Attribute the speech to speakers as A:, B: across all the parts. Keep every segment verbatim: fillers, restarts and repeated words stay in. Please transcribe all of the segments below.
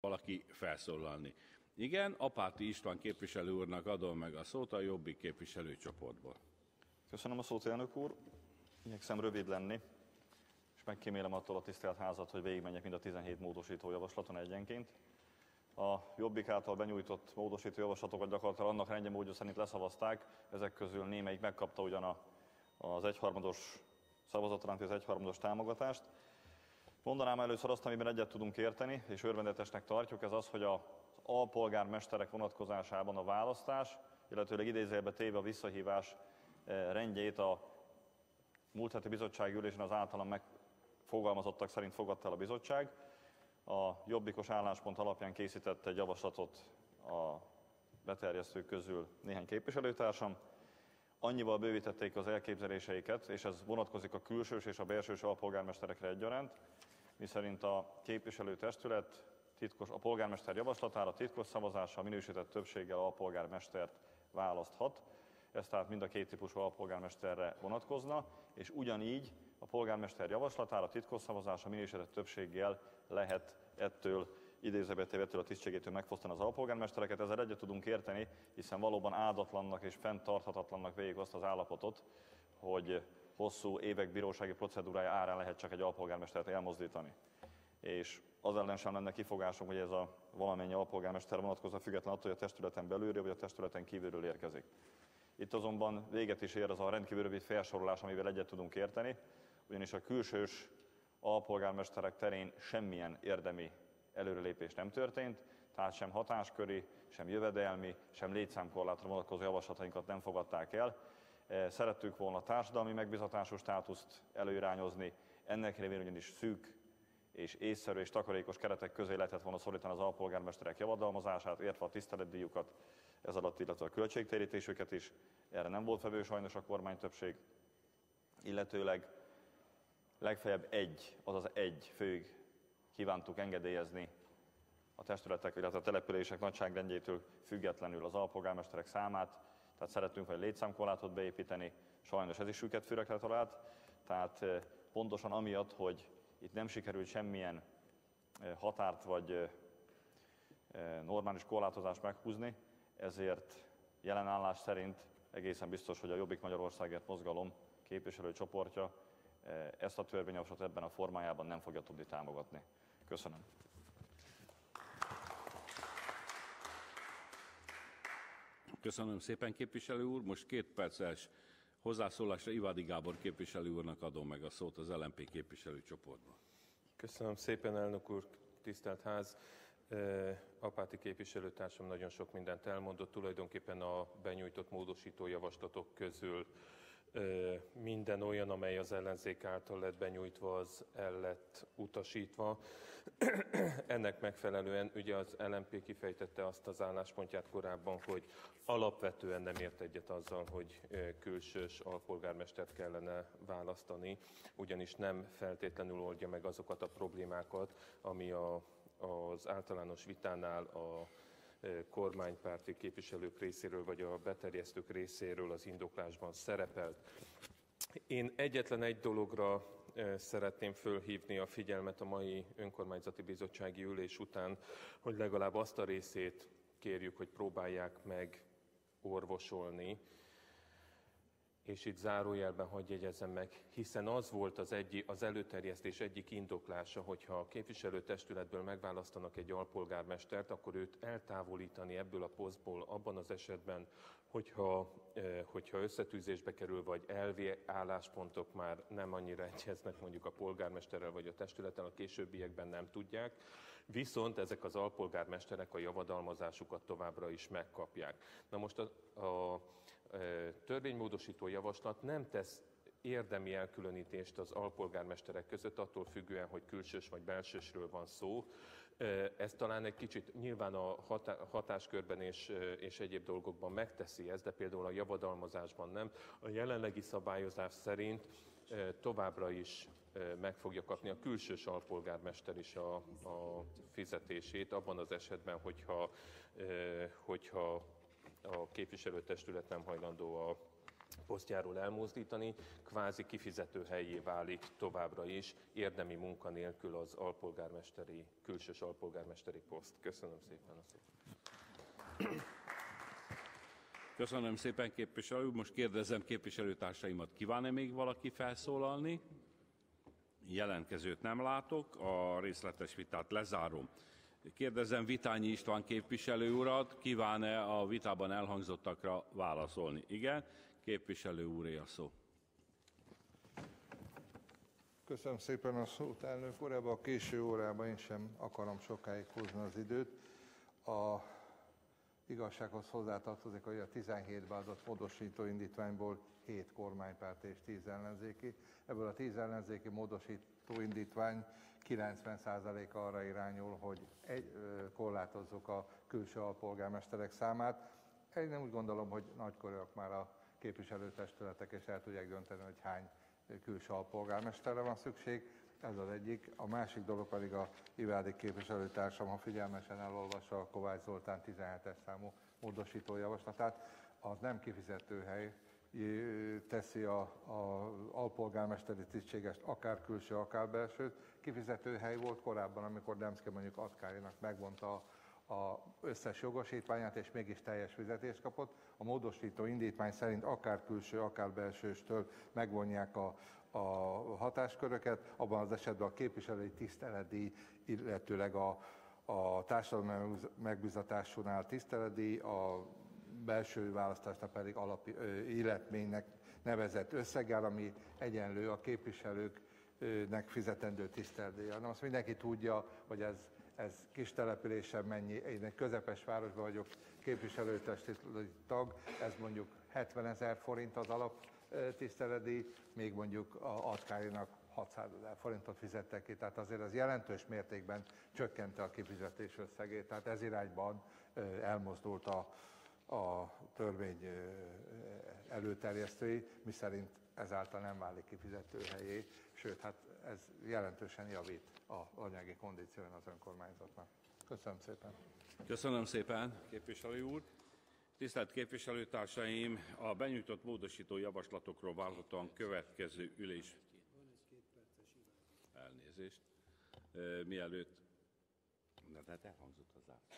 A: valaki felszólalni? Igen, Apáti István képviselő úrnak adom meg a szót a Jobbik képviselőcsoportból.
B: Köszönöm a szót, elnök úr. Igyekszem rövid lenni, és megkímélem attól a tisztelt házat, hogy végigmenjek mind a tizenhét módosító javaslaton egyenként. A Jobbik által benyújtott módosító javaslatokat gyakorlatilag annak rendje módja szerint leszavazták, ezek közül némelyik megkapta ugyan a, az egyharmados szavazatránti, az egyharmados támogatást. Mondanám először azt, amiben egyet tudunk érteni, és örvendetesnek tartjuk, ez az, hogy az alpolgármesterek vonatkozásában a választás, illetőleg idézőjelbe téve a visszahívás rendjét a múlt heti bizottsági ülésen az általam megfogalmazottak szerint fogadta el a bizottság. A jobbikos álláspont alapján készített egy javaslatot a beterjesztők közül néhány képviselőtársam. Annyival bővítették az elképzeléseiket, és ez vonatkozik a külsős és a belsős alpolgármesterekre egyaránt, miszerint a képviselőtestület titkos, a polgármester javaslatára titkos szavazással minősített többséggel alpolgármestert választhat. Ez tehát mind a két típusú alpolgármesterre vonatkozna, és ugyanígy a polgármester javaslatára titkos szavazással minősített többséggel lehet ettől idézőbe ettől a tisztségétől megfosztani az alpolgármestereket. Ezzel egyet tudunk érteni, hiszen valóban áldatlannak és fenntarthatatlannak végig azt az állapotot, hogy hosszú évek bírósági procedúrája árán lehet csak egy alpolgármestert elmozdítani. És az ellen sem lenne kifogásom, hogy ez a valamennyi alpolgármester vonatkozó, független attól, hogy a testületen belülről vagy a testületen kívülről érkezik. Itt azonban véget is ér az a rendkívül rövid felsorolás, amivel egyet tudunk érteni, ugyanis a külsős alpolgármesterek terén semmilyen érdemi előrelépés nem történt, tehát sem hatásköri, sem jövedelmi, sem létszámkorlátra vonatkozó javaslatainkat nem fogadták el. Szerettük volna társadalmi megbízatású státuszt előirányozni, ennek révén ugyanis szűk és észszerű és takarékos keretek közé lehetett volna szorítani az alpolgármesterek javadalmazását, értve a tiszteletdíjukat, ez alatt, illetve a költségtérítésüket is. Erre nem volt vevő sajnos a kormány többség, illetőleg legfeljebb egy, azaz egy főig kívántuk engedélyezni a testületek, illetve a települések nagyságrendjétől függetlenül az alpolgármesterek számát, tehát szerettünk vagy létszámkorlátot beépíteni, sajnos ez is süket fürekre talált, tehát pontosan amiatt, hogy itt nem sikerült semmilyen határt vagy normális korlátozást meghúzni, ezért jelen állás szerint egészen biztos, hogy a Jobbik Magyarországért mozgalom képviselőcsoportja ezt a törvényjavaslatot ebben a formájában nem fogja tudni támogatni. Köszönöm.
A: Köszönöm szépen, képviselő úr. Most két perces hozzászólásra Ivádi Gábor képviselő úrnak adom meg a szót az el en pé képviselőcsoportban.
C: Köszönöm szépen, elnök úr, tisztelt ház. Apáti képviselőtársam nagyon sok mindent elmondott, tulajdonképpen a benyújtott módosító javaslatok közül minden olyan, amely az ellenzék által lett benyújtva, az el lett utasítva. Ennek megfelelően ugye az el en pé kifejtette azt az álláspontját korábban, hogy alapvetően nem ért egyet azzal, hogy külsős alpolgármestert kellene választani, ugyanis nem feltétlenül oldja meg azokat a problémákat, ami a, az általános vitánál a kormánypárti képviselők részéről, vagy a beterjesztők részéről az indoklásban szerepelt. Én egyetlen egy dologra szeretném fölhívni a figyelmet a mai önkormányzati bizottsági ülés után, hogy legalább azt a részét kérjük, hogy próbálják meg orvosolni, és itt zárójelben hadd jegyezzem meg, hiszen az volt az, egy, az előterjesztés egyik indoklása, hogyha a képviselőtestületből megválasztanak egy alpolgármestert, akkor őt eltávolítani ebből a posztból abban az esetben, hogyha, hogyha összetűzésbe kerül, vagy elvi álláspontok már nem annyira egyeznek mondjuk a polgármesterrel vagy a testülettel, a későbbiekben nem tudják, viszont ezek az alpolgármesterek a javadalmazásukat továbbra is megkapják. Na most a, a törvénymódosító javaslat nem tesz érdemi elkülönítést az alpolgármesterek között, attól függően, hogy külsős vagy belsősről van szó. Ez talán egy kicsit nyilván a hatáskörben és, és egyéb dolgokban megteszi ezt, de például a javadalmazásban nem. A jelenlegi szabályozás szerint továbbra is meg fogja kapni a külsős alpolgármester is a, a fizetését, abban az esetben, hogyha, hogyha a képviselőtestület nem hajlandó a posztjáról elmozdítani, kvázi kifizető helyé válik továbbra is, érdemi munka nélkül az alpolgármesteri, külsős alpolgármesteri poszt. Köszönöm szépen a szót.
A: Köszönöm szépen, képviselő úr. Most kérdezem képviselőtársaimat, kíván-e még valaki felszólalni? Jelentkezőt nem látok, a részletes vitát lezárom. Kérdezem Vitányi István képviselő urat, kíván-e a vitában elhangzottakra válaszolni? Igen, képviselő úré a szó.
D: Köszönöm szépen a szót, elnök úr. Ebben a késő órában én sem akarom sokáig húzni az időt. A igazsághoz hozzátartozik, hogy a tizenhétben adott módosító indítványból hét kormánypárt és tíz ellenzéki. Ebből a tíz ellenzéki módosító indítvány kilencven százaléka arra irányul, hogy egy, ö, korlátozzuk a külső alpolgármesterek számát. Én úgy gondolom, hogy nagykorúak már a képviselőtestületek, és el tudják dönteni, hogy hány külső alpolgármesterre van szükség. Ez az egyik. A másik dolog pedig a Ivádi képviselőtársam, ha figyelmesen elolvassa a Kovács Zoltán tizenhetes számú módosító javaslatát, az nem kifizető hely, teszi a, a alpolgármesteri tisztségest akár külső, akár belső. Kifizető hely volt korábban, amikor Demszky mondjuk Atkárinak megvonta az összes jogosítványát, és mégis teljes fizetést kapott. A módosító indítvány szerint akár külső, akár belsőstől megvonják a, a hatásköröket, abban az esetben a képviselői tiszteletdíj, illetőleg a, a társadalmi megbízatásúnál tiszteletdíj, a belső választásnál pedig alap életménynek nevezett összeggel, ami egyenlő a képviselőknek fizetendő tiszteletdíjjal. Na, azt mindenki tudja, hogy ez, ez kis településen mennyi. Én egy közepes városban vagyok képviselőtestületi tag, ez mondjuk hetvenezer forint az alap tiszteletdíj, még mondjuk a Atkárinak hatszázezer forintot fizettek ki, tehát azért az jelentős mértékben csökkente a kifizetés összegét, tehát ez irányban elmozdult a, a törvény előterjesztői, miszerint ezáltal nem válik kifizetőhelyé, sőt, hát ez jelentősen javít az anyagi kondíción az önkormányzatnak. Köszönöm szépen.
A: Köszönöm szépen, képviselő úr. Tisztelt képviselőtársaim, a benyújtott módosító javaslatokról várhatóan következő ülés. Elnézést. Mielőtt. De hát elhangzott az zárszó.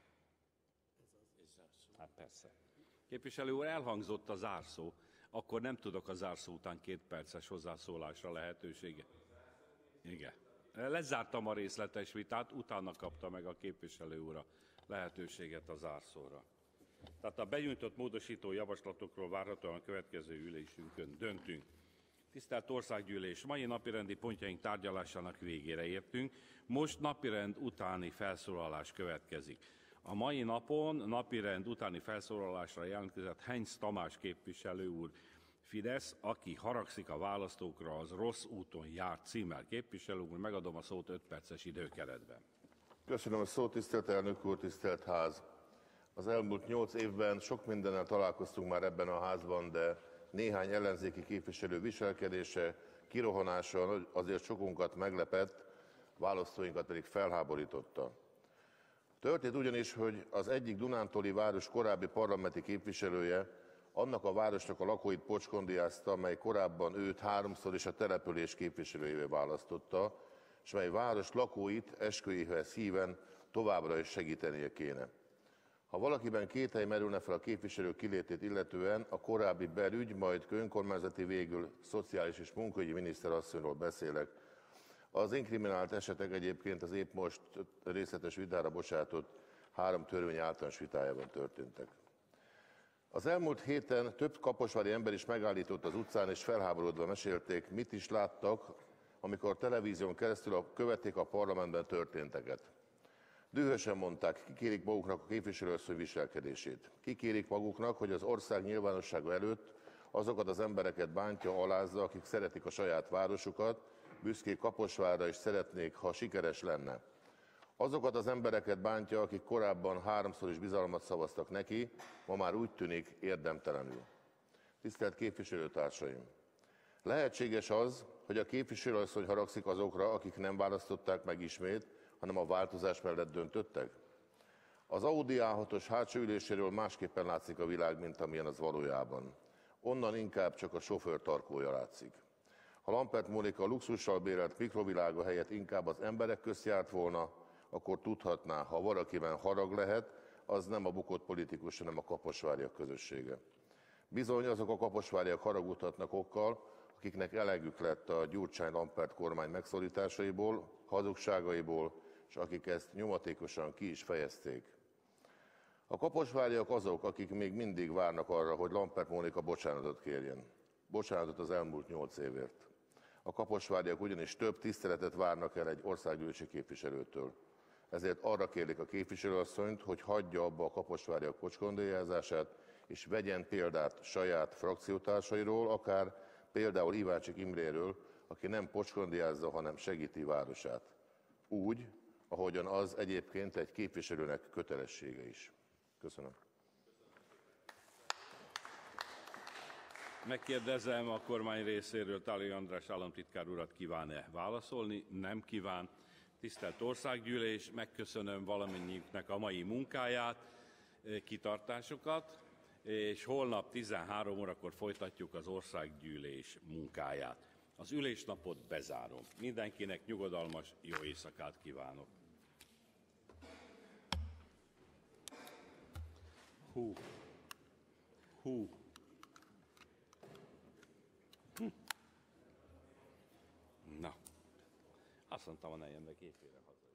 A: Hát persze. Képviselő úr, elhangzott a zárszó. Akkor nem tudok a zárszó után két perces hozzászólásra lehetőséget. Igen. Lezártam a részletes vitát, utána kapta meg a képviselő úr a lehetőséget a zárszóra. Tehát a benyújtott módosító javaslatokról várhatóan a következő ülésünkön döntünk. Tisztelt Országgyűlés, mai napirendi pontjaink tárgyalásának végére értünk, most napirend utáni felszólalás következik. A mai napon napirend utáni felszólalásra jelentkezett Heinz Tamás képviselő úr, Fidesz, aki haragszik a választókra, az rossz úton jár címmel. Képviselő úr, megadom a szót öt perces időkeretben.
E: Köszönöm a szót, tisztelt elnök úr, tisztelt ház! Az elmúlt nyolc évben sok mindennel találkoztunk már ebben a házban, de néhány ellenzéki képviselő viselkedése, kirohanása azért sokunkat meglepett, választóinkat pedig felháborította. Történt ugyanis, hogy az egyik dunántúli város korábbi parlamenti képviselője annak a városnak a lakóit pocskondiázta, mely korábban őt háromszor is a település képviselőjévé választotta, és mely város lakóit esküjéhez híven továbbra is segítenie kéne. Ha valakiben kételj merülne fel a képviselő kilétét illetően, a korábbi belügy, majd önkormányzati, végül szociális és munkaügyi miniszterasszonyról beszélek. Az inkriminált esetek egyébként az épp most részletes vitára bocsátott három törvény általános vitájában történtek. Az elmúlt héten több kaposvári ember is megállított az utcán, és felháborodva mesélték, mit is láttak, amikor televízión keresztül követték a parlamentben történteket. Dühösen mondták, kikérik maguknak a képviselőasszony viselkedését. Kikérik maguknak, hogy az ország nyilvánossága előtt azokat az embereket bántja, alázza, akik szeretik a saját városukat, büszkék Kaposvárra és szeretnék, ha sikeres lenne. Azokat az embereket bántja, akik korábban háromszor is bizalmat szavaztak neki, ma már úgy tűnik érdemtelenül. Tisztelt képviselőtársaim! Lehetséges az, hogy a képviselőasszony haragszik azokra, akik nem választották meg ismét, hanem a változás mellett döntöttek? Az Audi á hatos hátsó üléséről másképpen látszik a világ, mint amilyen az valójában. onnan inkább csak a sofőr tarkója látszik. Ha Lampert Mónika luxussal bérelt mikrovilága helyett inkább az emberek közt járt volna, akkor tudhatná, ha valakiben harag lehet, az nem a bukott politikus, hanem a kaposváriak közössége. Bizony azok a kaposváriak haragudhatnak okkal, akiknek elegük lett a Gyurcsány-Lampert kormány megszorításaiból, hazugságaiból, és akik ezt nyomatékosan ki is fejezték. A kaposváriak azok, akik még mindig várnak arra, hogy Lampert Mónika bocsánatot kérjen. Bocsánatot az elmúlt nyolc évért. A kaposváriak ugyanis több tiszteletet várnak el egy országgyűlési képviselőtől. Ezért arra kérlik a képviselőasszonyt, hogy hagyja abba a kaposváriak pocskondélyázását, és vegyen példát saját frakciótársairól, akár például Iváncsik Imréről, aki nem pocskondélyázza, hanem segíti városát. Úgy, ahogyan az egyébként egy képviselőnek kötelessége is. Köszönöm.
A: Megkérdezem a kormány részéről, Táli András államtitkár urat, kíván-e válaszolni? Nem kíván. Tisztelt Országgyűlés, megköszönöm valamennyiüknek a mai munkáját, kitartásokat, és holnap tizenhárom órakor folytatjuk az Országgyűlés munkáját. Az ülésnapot bezárom. Mindenkinek nyugodalmas, jó éjszakát kívánok. Hú. Hú. Hm. Na, azt mondtam, hogy ne jön be két éve haza.